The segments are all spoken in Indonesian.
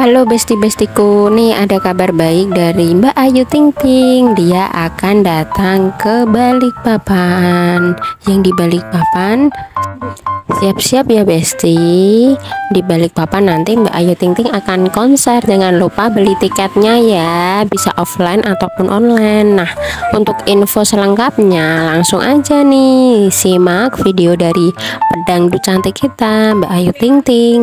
Halo besti-bestiku, nih ada kabar baik dari Mbak Ayu Ting Ting. Dia akan datang ke Balikpapan. Yang di Balikpapan, siap-siap ya besti. Di Balikpapan nanti Mbak Ayu Ting Ting akan konser. Jangan lupa beli tiketnya ya, bisa offline ataupun online. Nah, untuk info selengkapnya langsung aja nih simak video dari pedangdut cantik kita, Mbak Ayu Ting Ting.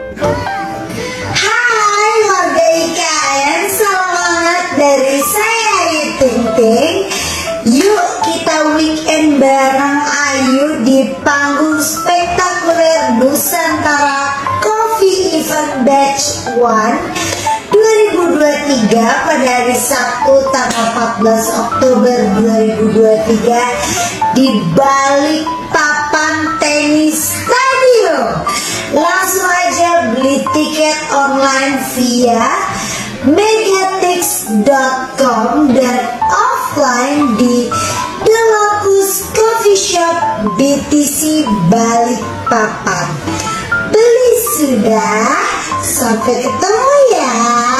Dari saya Ayu Ting Ting. Yuk kita weekend bareng Ayu di panggung spektakuler Nusantara Coffee Event Batch 1 2023 pada hari Sabtu tanggal 14 Oktober 2023 di Balikpapan Tenis Stadium. Langsung aja beli tiket online via Mediatix.com dan offline di The Locus Coffee Shop BTC Balikpapan. Beli sudah, sampai ketemu ya.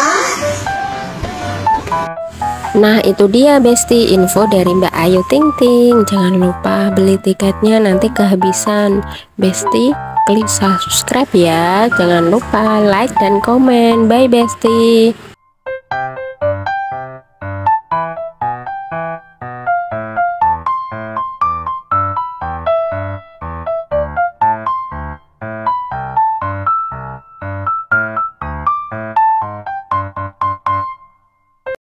Nah itu dia besti info dari Mbak Ayu Ting Ting. Jangan lupa beli tiketnya nanti kehabisan. Besti klik subscribe ya. Jangan lupa like dan komen. Bye besti.